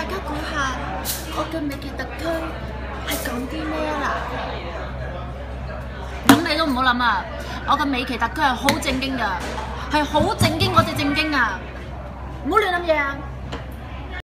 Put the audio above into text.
家估下我嘅美劇特區係講啲咩啦？咁你都唔好諗啊！我嘅美劇特區係好正經㗎，係好正經嗰隻正經啊！唔好亂諗嘢啊！